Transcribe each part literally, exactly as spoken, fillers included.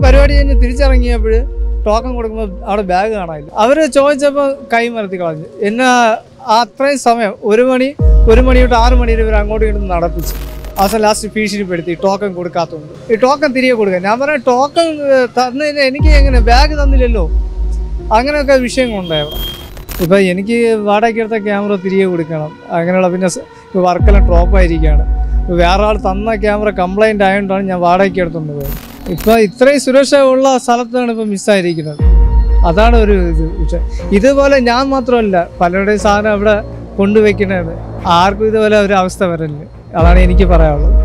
പരിപാടി കഴിഞ്ഞ് തിരിച്ചിറങ്ങിയപ്പോൾ ടോക്കൺ കൊടുക്കുമ്പോൾ അവിടെ ബാഗ് കാണാനില്ല. അവർ ചോദിച്ചപ്പോൾ കൈ മരത്തി കളഞ്ഞു. എന്നെ അത്രയും സമയം ഒരു മണി ഒരു മണി തൊട്ട് ആറ് മണി വരെ ഇവർ അങ്ങോട്ടും ഇങ്ങോട്ടും നടപ്പിച്ചു. അവസാനം ലാസ്റ്റ് ഭീഷണിപ്പെടുത്തി ടോക്കൺ കൊടുക്കാത്തതുകൊണ്ട്. ഈ ടോക്കൺ തിരികെ കൊടുക്കുക. ഞാൻ പറയാം ടോക്കൺ തന്നതിന് എനിക്ക് എങ്ങനെ ബാഗ് തന്നില്ലല്ലോ, അങ്ങനെയൊക്കെ വിഷയങ്ങളുണ്ടായിരുന്നു. ഇപ്പം എനിക്ക് വാടകയ്ക്കെടുത്ത ക്യാമറ തിരികെ കൊടുക്കണം, അങ്ങനെയുള്ള പിന്നെ വർക്കെല്ലാം ഡ്രോപ്പായിരിക്കുകയാണ്. വേറെ ആൾ തന്ന ക്യാമറ കംപ്ലൈൻറ്റ് ആയതുകൊണ്ടാണ് ഞാൻ വാടകയ്ക്ക് എടുത്തുകൊണ്ട് പോയത്. ഇപ്പം ഇത്രയും സുരക്ഷ ഉള്ള സ്ഥലത്താണ് ഇപ്പം മിസ്സായിരിക്കുന്നത്. അതാണ് ഒരു ഇത് വിഷയം. ഇതുപോലെ ഞാൻ മാത്രമല്ല, പലരുടെയും സാധനം അവിടെ കൊണ്ടുവയ്ക്കണത്. ആർക്കും ഇതുപോലെ ഒരു അവസ്ഥ വരല്ലേ, അതാണ് എനിക്ക് പറയാനുള്ളത്.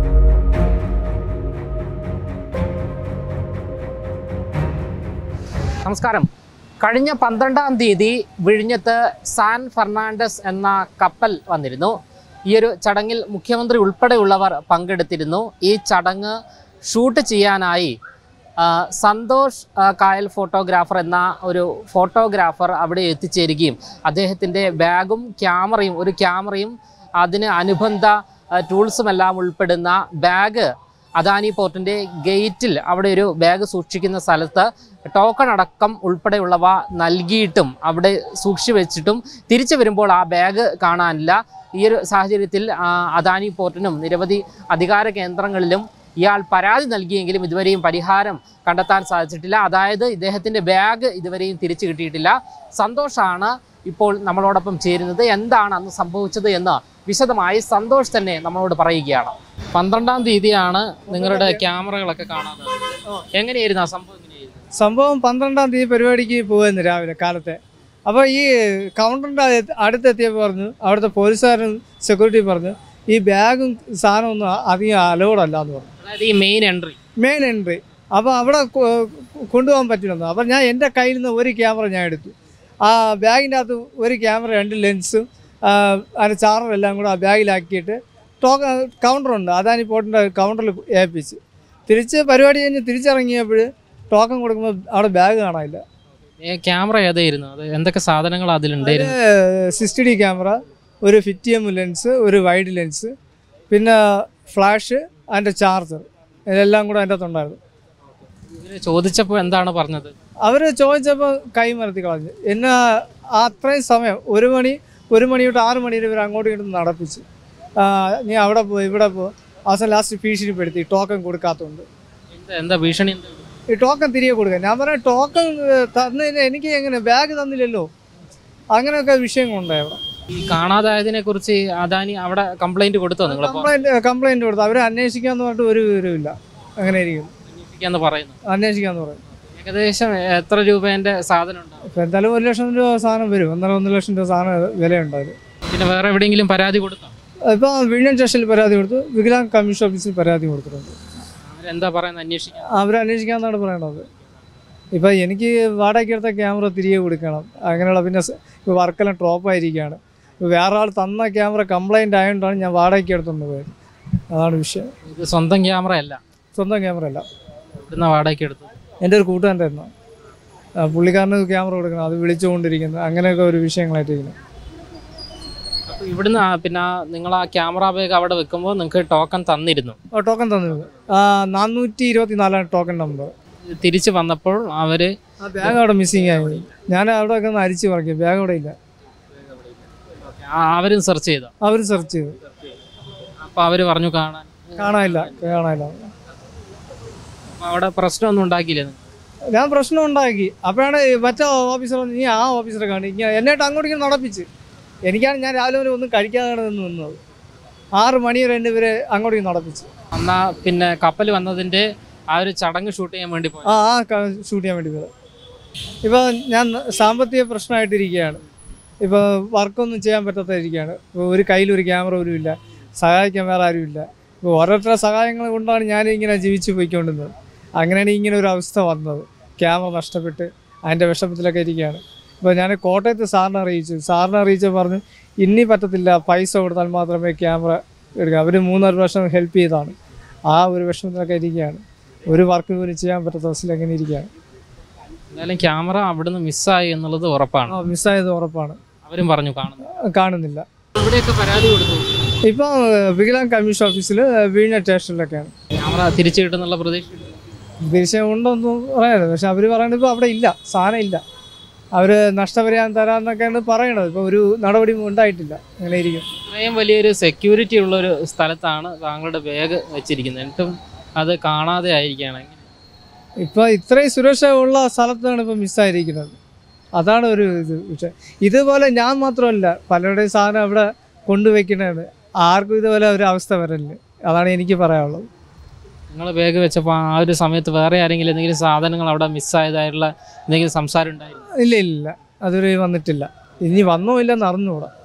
നമസ്കാരം. കഴിഞ്ഞ പന്ത്രണ്ടാം തീയതി വിഴിഞ്ഞത്ത് സാൻ ഫെർണാണ്ടസ് എന്ന കപ്പൽ വന്നിരുന്നു. ഈ ഒരു ചടങ്ങിൽ മുഖ്യമന്ത്രി ഉൾപ്പെടെയുള്ളവർ പങ്കെടുത്തിരുന്നു. ഈ ചടങ്ങ് ഷൂട്ട് ചെയ്യാനായി സന്തോഷ് കായൽ ഫോട്ടോഗ്രാഫർ എന്ന ഒരു ഫോട്ടോഗ്രാഫർ അവിടെ എത്തിച്ചേരുകയും അദ്ദേഹത്തിൻ്റെ ബാഗും ക്യാമറയും ഒരു ക്യാമറയും അതിന് അനുബന്ധ ടൂൾസുമെല്ലാം ഉൾപ്പെടുന്ന ബാഗ് അദാനി പോർട്ടിൻ്റെ ഗേറ്റിൽ അവിടെ ഒരു ബാഗ് സൂക്ഷിക്കുന്ന സ്ഥലത്ത് ടോക്കൺ അടക്കം ഉൾപ്പെടെയുള്ളവ നൽകിയിട്ടും അവിടെ സൂക്ഷിച്ചു വെച്ചിട്ടും തിരിച്ചു വരുമ്പോൾ ആ ബാഗ് കാണാനില്ല. ഈ ഒരു സാഹചര്യത്തിൽ അദാനി പോർട്ടിനും നിരവധി അധികാര കേന്ദ്രങ്ങളിലും ഇയാൾ പരാതി നൽകിയെങ്കിലും ഇതുവരെയും പരിഹാരം കണ്ടെത്താൻ സാധിച്ചിട്ടില്ല. അതായത് ഇദ്ദേഹത്തിൻ്റെ ബാഗ് ഇതുവരെയും തിരിച്ചു കിട്ടിയിട്ടില്ല. സന്തോഷാണ് ഇപ്പോൾ നമ്മളോടൊപ്പം ചേരുന്നത്. എന്താണ് അന്ന് സംഭവിച്ചത് എന്ന് വിശദമായി സന്തോഷ് തന്നെ നമ്മളോട് പറയുകയാണ്. പന്ത്രണ്ടാം തീയതിയാണ് നിങ്ങളുടെ ക്യാമറകളൊക്കെ കാണാതെ. എങ്ങനെയായിരുന്നു ആ സംഭവം? എങ്ങനെയായിരുന്നു സംഭവം? പന്ത്രണ്ടാം തീയതി പരിപാടിക്ക് പോകുന്നു രാവിലെ കാലത്തെ. അപ്പോൾ ഈ കൗണ്ടറിൻ്റെ അടുത്തെത്തിയപ്പോൾ പറഞ്ഞു, അവിടുത്തെ പോലീസുകാരൻ സെക്യൂരിറ്റി പറഞ്ഞു ഈ ബാഗും സാധനമൊന്നും അധികം അലൗഡല്ല എന്ന് പറഞ്ഞു. അതായത് ഈ മെയിൻ എൻട്രി മെയിൻ എൻട്രി അപ്പോൾ അവിടെ കൊണ്ടുപോകാൻ പറ്റില്ലെന്ന്. അപ്പോൾ ഞാൻ എൻ്റെ കയ്യിൽ നിന്ന് ഒരു ക്യാമറ ഞാൻ എടുത്തു. ആ ബാഗിൻ്റെ അകത്ത് ഒരു ക്യാമറ, രണ്ട് ലെൻസും അതിൻ്റെ ചാർജർ എല്ലാം കൂടെ ആ ബാഗിലാക്കിയിട്ട് ടോക്ക കൗണ്ടറുണ്ട് അദാനി പോർട്ടിൻ്റെ കൗണ്ടറിൽ ഏൽപ്പിച്ച് തിരിച്ച് പരിപാടി കഴിഞ്ഞ് തിരിച്ചിറങ്ങിയപ്പോൾ ടോക്കൺ കൊടുക്കുമ്പോൾ അവിടെ ബാഗ് കാണാനില്ല. ക്യാമറ ഏതായിരുന്നു? അത് എന്തൊക്കെ സാധനങ്ങൾ അതിലുണ്ടായിരുന്നു? സിക്സ്റ്റി ഡി ക്യാമറ, ഒരു ഫിഫ്റ്റി എം ലെൻസ്, ഒരു വൈഡ് ലെൻസ്, പിന്നെ ഫ്ലാഷ്, അതിൻ്റെ ചാർജർ, ഇതെല്ലാം കൂടെ അതിൻ്റെ അകത്തുണ്ടായിരുന്നു. ചോദിച്ചപ്പോൾ എന്താണ് പറഞ്ഞത്? അവർ ചോദിച്ചപ്പോൾ കൈ മരത്തി കളഞ്ഞു. എന്നെ അത്രയും സമയം ഒരു മണി ഒരു മണി തൊട്ട് ആറ് മണി വരെ ഇവർ അങ്ങോട്ടും ഇങ്ങോട്ടും നടപ്പിച്ചു. നീ അവിടെ പോ ഇവിടെ പോ. അവസാനം ലാസ്റ്റ് ഭീഷണിപ്പെടുത്തി ടോക്കൺ കൊടുക്കാത്തതുകൊണ്ട്. എന്താ ഭീഷണി? ഈ ടോക്കൺ തിരികെ കൊടുക്കുക. ഞാൻ പറയാം ടോക്കൺ തന്നതിന് എനിക്ക് എങ്ങനെ ബാഗ് തന്നില്ലല്ലോ, അങ്ങനെയൊക്കെ വിഷയങ്ങളുണ്ടായിരുന്നു. ഈ കാണാതായതിനെ കുറിച്ച് അദാനി അവിടെ കംപ്ലൈന്റ് കൊടുത്തോ? നിങ്ങൾ കംപ്ലൈന്റ് കംപ്ലൈന്റ് കൊടുത്തു. അവരെ അന്വേഷിക്കാന്ന് പറഞ്ഞിട്ട് ഒരു വിവരമില്ല. അങ്ങനെ ഇരിക്കും. അന്വേഷിക്കാന്ന് പറയുന്നു. അന്വേഷിക്കാന്ന് പറയും. ഏകദേശം എത്ര രൂപേന്റെ സാധനം ഉണ്ടാവും? ഇപ്പം എന്തായാലും ഒരു ലക്ഷം രൂപ സാധനം വരും. ഒന്നര ഒന്ന് ലക്ഷം രൂപ സാധനം വിലയുണ്ടാവും. പിന്നെ വേറെ എവിടെയെങ്കിലും പരാതി കൊടുത്തോ? ഇപ്പം വിഴിഞ്ഞം സ്റ്റേഷനിൽ പരാതി കൊടുത്തു, വികലാംഗ് കമ്മീഷൻ ഓഫീസിൽ പരാതി കൊടുത്തിട്ടുണ്ട്. അവരെന്താ പറയുന്നത്? അന്വേഷിക്കാം. അവർ അന്വേഷിക്കാമെന്നാണ് പറയണത്. ഇപ്പം എനിക്ക് വാടകയ്ക്കെടുത്ത ക്യാമറ തിരികെ കൊടുക്കണം, അങ്ങനെയുള്ള പിന്നെ വർക്കെല്ലാം ഡ്രോപ്പായിരിക്കുകയാണ്. വേറെ ആൾ തന്ന ക്യാമറ കംപ്ലൈൻറ്റ് ആയതുകൊണ്ടാണ് ഞാൻ വാടകയ്ക്ക് എടുത്തുകൊണ്ട് പോയത്. അതാണ് വിഷയം. ഇത് സ്വന്തം ക്യാമറ അല്ല? സ്വന്തം ക്യാമറ അല്ല. ഇവിടുന്ന് വാടകയ്ക്ക് എടുത്തു? എൻ്റെ ഒരു കൂട്ടുകാരൻ്റെ ആയിരുന്നു. പുള്ളിക്കാരന് ക്യാമറ കൊടുക്കണം, അത് വിളിച്ചുകൊണ്ടിരിക്കുന്നത്, അങ്ങനെയൊക്കെ ഒരു വിഷയങ്ങളായിട്ടിരിക്കുന്നു. അപ്പോൾ ഇവിടുന്ന് പിന്നെ നിങ്ങൾ ആ ക്യാമറ ബാഗ് അവിടെ വെക്കുമ്പോൾ നിങ്ങൾക്ക് ടോക്കൺ തന്നിരുന്നു? ഓ ടോക്കൺ തന്നിരുന്നു. നാനൂറ്റി ഇരുപത്തി നാലാണ് ടോക്കൺ നമ്പർ. തിരിച്ച് വന്നപ്പോൾ അവർ ആ ബാഗ് അവിടെ മിസ്സിങ് ആയി. ഞാൻ അവിടെ ഒക്കെ ഒന്ന് അരിച്ച് പറക്കി, ബാഗ് അവിടെ ഇല്ല. അവരും സെർച്ച് ചെയ്തു? അവരും സെർച്ച് ചെയ്തു. അപ്പോൾ അവർ പറഞ്ഞു കാണാൻ കാണാനില്ല കാണാനില്ല. അവിടെ പ്രശ്നമൊന്നും ഉണ്ടാക്കിയില്ല? ഞാൻ പ്രശ്നം ഉണ്ടാക്കി. അപ്പോഴാണ് മറ്റേ ഓഫീസർ നീ ആ ഓഫീസറെ കാണി ഇങ്ങനെ എന്നായിട്ട് അങ്ങോട്ടേക്ക് നടപ്പിച്ച്. എനിക്കാണ് ഞാൻ രാവിലെ വരെ ഒന്നും കഴിക്കാതെ നിന്ന് നിന്നത്. ആറ് മണി വരെ എൻ്റെ ഇവരെ അങ്ങോട്ടേക്ക് നടപ്പിച്ച്. എന്നാ പിന്നെ കപ്പൽ വന്നതിൻ്റെ ആ ഒരു ചടങ്ങ് ഷൂട്ട് ചെയ്യാൻ വേണ്ടി പോയി? ആ ആ ഷൂട്ട് ചെയ്യാൻ വേണ്ടി പോയത്. ഇപ്പോൾ ഞാൻ സാമ്പത്തിക പ്രശ്നമായിട്ടിരിക്കുകയാണ്. ഇപ്പോൾ വർക്കൊന്നും ചെയ്യാൻ പറ്റാത്തിരിക്കുകയാണ്. ഇപ്പോൾ ഒരു കയ്യിലൊരു ക്യാമറ പോലും ഇല്ല, സഹായിക്കാൻ വേറെ ആരുമില്ല. ഇപ്പോൾ ഓരോരുത്തരുടെ സഹായങ്ങൾ കൊണ്ടാണ് ഞാനിങ്ങനെ ജീവിച്ചു പോയിക്കൊണ്ടിരുന്നത്. അങ്ങനെയാണ് ഇങ്ങനെ ഒരു അവസ്ഥ വന്നത്. ക്യാമറ നഷ്ടപ്പെട്ട് അതിൻ്റെ വിഷമത്തിലൊക്കെ ഇരിക്കുകയാണ്. ഇപ്പോൾ ഞാൻ കോട്ടയത്ത് സാറിനെ അറിയിച്ചു. സാറിനെ അറിയിച്ച് പറഞ്ഞു ഇനി പറ്റത്തില്ല, പൈസ കൊടുത്താൽ മാത്രമേ ക്യാമറ എടുക്കാം. അവർ മൂന്നാല് വർഷം ഹെൽപ്പ് ചെയ്താണ്. ആ ഒരു വിഷമത്തിലൊക്കെ ഇരിക്കുകയാണ്. ഒരു വർക്ക് പോലും ചെയ്യാൻ പറ്റാത്ത അവസ്ഥയിൽ അങ്ങനെ ഇരിക്കുകയാണ്. എന്തായാലും ക്യാമറ അവിടുന്ന് മിസ്സായി എന്നുള്ളത് ഉറപ്പാണ്? ആ മിസ്സായത് ഉറപ്പാണ്. അവരും പറഞ്ഞു കാണുന്നു കാണുന്നില്ല. ഇവിടെയൊക്കെ പരാതി കൊടുത്തു? ഇപ്പം വികലാംഗ് കമ്മീഷൻ ഓഫീസിൽ വിഴിഞ്ഞ സ്റ്റേഷനിലൊക്കെയാണ്. ക്യാമറ തിരിച്ചു കിട്ടുന്നുള്ള പ്രതീക്ഷ? ഭീഷണിയുണ്ടോന്നും പറയാനില്ല. പക്ഷെ അവർ പറയുന്നത് ഇപ്പോൾ അവിടെ ഇല്ല, സാധനം ഇല്ല. അവർ നഷ്ടപരിഹാരം തരാമെന്നൊക്കെയാണ് പറയണത്. ഇപ്പോൾ ഒരു നടപടി ഉണ്ടായിട്ടില്ല. അങ്ങനെ ഇരിക്കും. ഇത്രയും വലിയൊരു സെക്യൂരിറ്റി ഉള്ളൊരു സ്ഥലത്താണ് താങ്കളുടെ ബാഗ് വെച്ചിരിക്കുന്നത്, എന്നിട്ടും അത് കാണാതെ ആയിരിക്കുകയാണ്. ഇപ്പോൾ ഇത്രയും സുരക്ഷ ഉള്ള സ്ഥലത്താണ് ഇപ്പോൾ മിസ്സായിരിക്കുന്നത്. അതാണ് ഒരു ഇത്. പക്ഷേ ഇതുപോലെ ഞാൻ മാത്രമല്ല, പലരുടെയും സാധനം അവിടെ കൊണ്ടുവയ്ക്കുന്നതാണ്. ആർക്കും ഇതുപോലെ ഒരു അവസ്ഥ വരല്ലേ. അതാണ് എനിക്ക് പറയാനുള്ളത്. നിങ്ങൾ ബാഗ് വെച്ചപ്പോൾ ആ ഒരു സമയത്ത് വേറെ ആരെങ്കിലും എന്തെങ്കിലും സാധനങ്ങൾ അവിടെ മിസ്സായതായിട്ടുള്ള എന്തെങ്കിലും സംസാരം ഉണ്ടായിരുന്നു? ഇല്ല ഇല്ല, അതൊരു വന്നിട്ടില്ല. ഇനി വന്നോ ഇല്ലെന്ന് അറിഞ്ഞുകൂടാ.